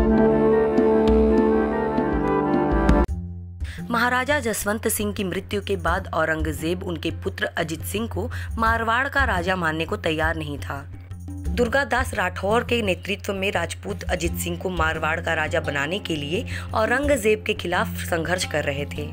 महाराजा जसवंत सिंह की मृत्यु के बाद औरंगजेब उनके पुत्र अजित सिंह को मारवाड़ का राजा मानने को तैयार नहीं था। दुर्गादास राठौर के नेतृत्व में राजपूत अजित सिंह को मारवाड़ का राजा बनाने के लिए औरंगजेब के खिलाफ संघर्ष कर रहे थे।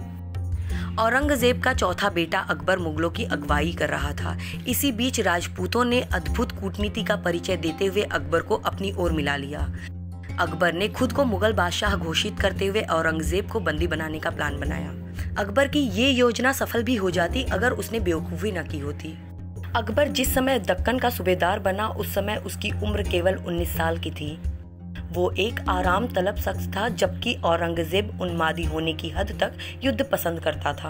औरंगजेब का चौथा बेटा अकबर मुगलों की अगुवाई कर रहा था। इसी बीच राजपूतों ने अद्भुत कूटनीति का परिचय देते हुए अकबर को अपनी ओर मिला लिया। अकबर ने खुद को मुगल बादशाह घोषित करते हुए औरंगजेब को बंदी बनाने का प्लान बनाया। अकबर की ये योजना सफल भी हो जाती अगर उसने बेवकूफ़ी न की होती। अकबर जिस समय दक्कन का सूबेदार बना उस समय उसकी उम्र केवल 19 साल की थी। वो एक आराम तलब शख्स था, जबकि औरंगजेब उन्मादी होने की हद तक युद्ध पसंद करता था।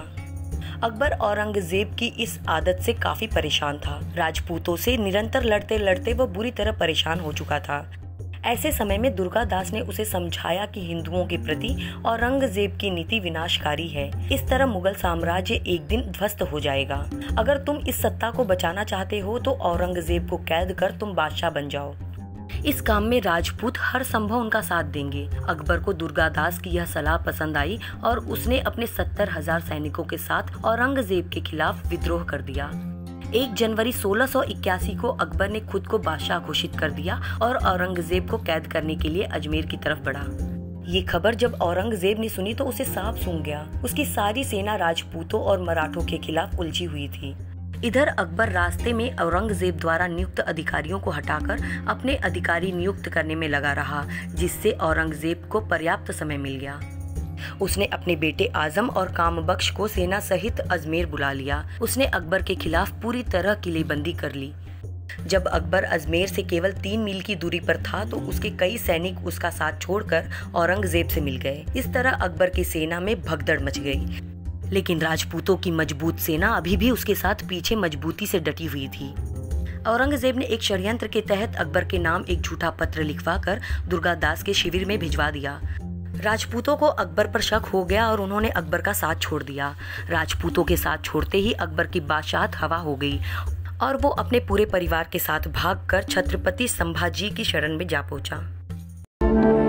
अकबर औरंगजेब की इस आदत से काफी परेशान था। राजपूतों से निरंतर लड़ते लड़ते वह बुरी तरह परेशान हो चुका था। ऐसे समय में दुर्गादास ने उसे समझाया कि हिंदुओं के प्रति औरंगजेब की नीति विनाशकारी है। इस तरह मुगल साम्राज्य एक दिन ध्वस्त हो जाएगा। अगर तुम इस सत्ता को बचाना चाहते हो तो औरंगजेब को कैद कर तुम बादशाह बन जाओ। इस काम में राजपूत हर संभव उनका साथ देंगे। अकबर को दुर्गादास की यह सलाह पसंद आई और उसने अपने 70,000 सैनिकों के साथ औरंगजेब के खिलाफ विद्रोह कर दिया। 1 जनवरी 1681 को अकबर ने खुद को बादशाह घोषित कर दिया और औरंगजेब को कैद करने के लिए अजमेर की तरफ बढ़ा। ये खबर जब औरंगजेब ने सुनी तो उसे सांप सूंघ गया। उसकी सारी सेना राजपूतों और मराठों के खिलाफ उलझी हुई थी। इधर अकबर रास्ते में औरंगजेब द्वारा नियुक्त अधिकारियों को हटाकर अपने अधिकारी नियुक्त करने में लगा रहा, जिससे औरंगजेब को पर्याप्त समय मिल गया। उसने अपने बेटे आजम और कामबख्श को सेना सहित अजमेर बुला लिया। उसने अकबर के खिलाफ पूरी तरह किलेबंदी कर ली। जब अकबर अजमेर से केवल 3 मील की दूरी पर था तो उसके कई सैनिक उसका साथ छोड़कर औरंगजेब से मिल गए। इस तरह अकबर की सेना में भगदड़ मच गई, लेकिन राजपूतों की मजबूत सेना अभी भी उसके साथ पीछे मजबूती से डटी हुई थी। औरंगजेब ने एक षड्यंत्र के तहत अकबर के नाम एक झूठा पत्र लिखवाकर दुर्गादास के शिविर में भिजवा दिया। राजपूतों को अकबर पर शक हो गया और उन्होंने अकबर का साथ छोड़ दिया। राजपूतों के साथ छोड़ते ही अकबर की बादशाहत हवा हो गई और वो अपने पूरे परिवार के साथ भागकर छत्रपति संभाजी की शरण में जा पहुंचा।